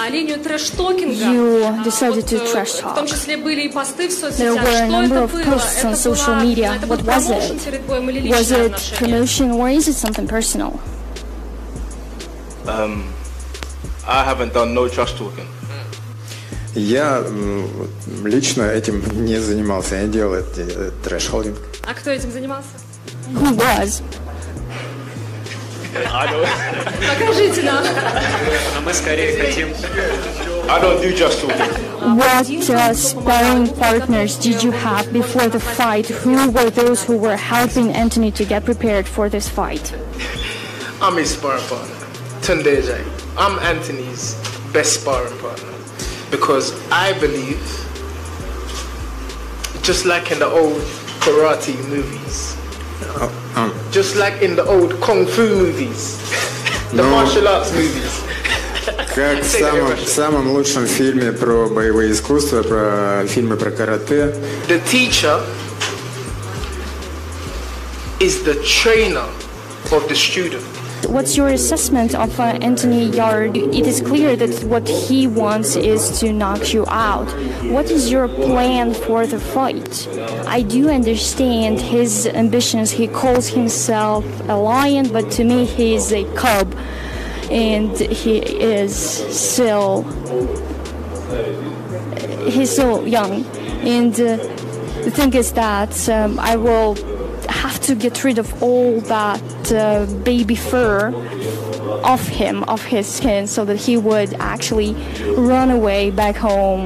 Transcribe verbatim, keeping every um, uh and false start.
линию трэш-токинга. You decided to trash В том talk. числе были и посты в соцсетях. There were a Что number это of было? posts on Это social была- media. это был What was промоушен it? перед боем или Was личные it отношения? promotion or is it something personal? Um, I haven't done no trash talking. Я м, лично этим не занимался, я не делал эти, э, трэш-холдинг. А кто этим занимался? Who was? I don't. Покажите нам. Но мы скорее хотим... I don't do trash talking. What uh, sparring partners did you have before the fight? Who were those who were helping Anthony to get prepared for this fight? I'm his sparring partner, Tunde Ajayi. I'm Anthony's best sparring partner because I believe, just like in the old karate movies, Um, just like in the old kung fu movies, the No. martial arts movies. Как в Say that in самом, Russian. самом лучшем фильме про боевые искусства, про фильмы про карате, The teacher is the trainer of the student. What's your assessment of uh, Anthony Yard? It is clear that what he wants is to knock you out. What is your plan for the fight? I do understand his ambitions. He calls himself a lion, but to me he is a cub. And he is still... He's so young. And uh, the thing is that um, I will have to get rid of all that uh, baby fur off him, off his skin, so that he would actually run away back home.